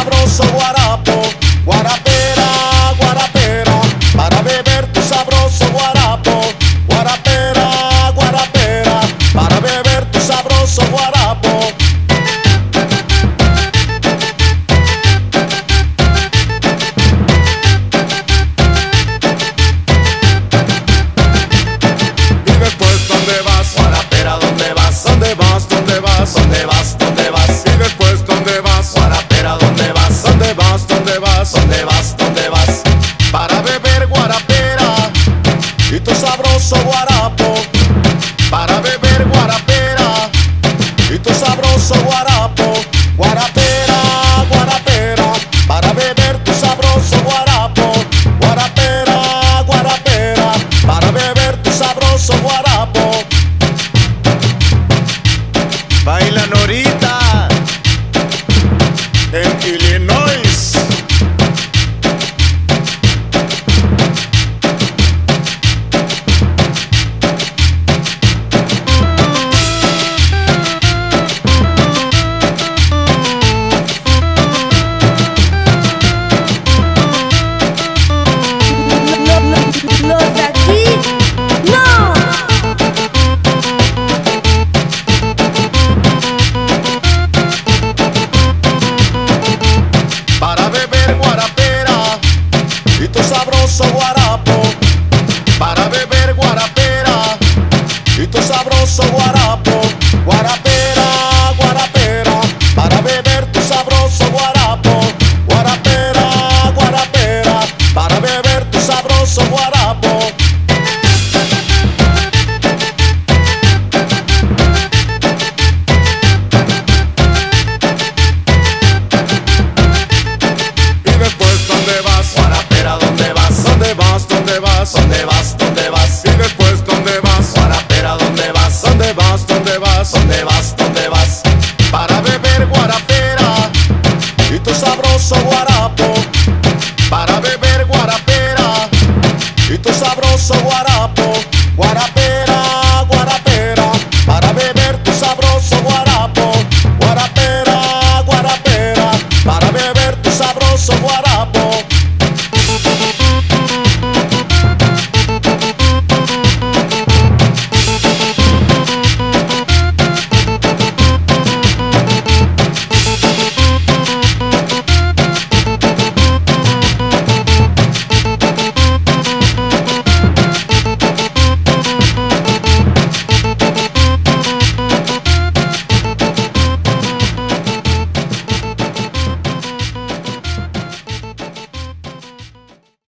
sabroso guarapo, guarapera, guarapera, para beber tu sabroso guarapo, guarapera, guarapera, para beber tu sabroso guarapo. Y después, ¿dónde vas? Guarapera, ¿dónde vas? ¿Dónde vas? ¿Dónde vas? ¿Dónde vas? ¿Dónde vas? Y después, ¿dónde vas? Guarapera, ¿dónde vas? ¿Dónde vas? ¿Dónde vas? ¿Dónde vas? ¿Dónde vas? Para beber guarapera y tu sabroso guarapo. Para beber guarapera y tu sabroso guarapo. Guarapera, guarapera, para beber tu sabroso guarapo. Guarapera, guarapera, para beber tu sabroso guarapo. Baila Norita en Illinois. Los de aquí, no. Para beber guarapera y tu sabroso guarapo. Para beber guarapera y tu sabroso guarapo. Guarapera, guarapera, para beber tu sabroso guarapo. Guarapera, guarapera, para beber tu sabroso guarapo. Y después, ¿dónde vas? Guarapera, ¿dónde vas? ¿Dónde vas? ¿Dónde vas? ¿Dónde vas? ¿Dónde vas? Y después, ¿dónde vas? Guarapera, ¿dónde vas? ¿Dónde vas? ¿Dónde vas? ¿Dónde vas? ¿Dónde vas? Para beber guarapera y tu sabroso guarapo.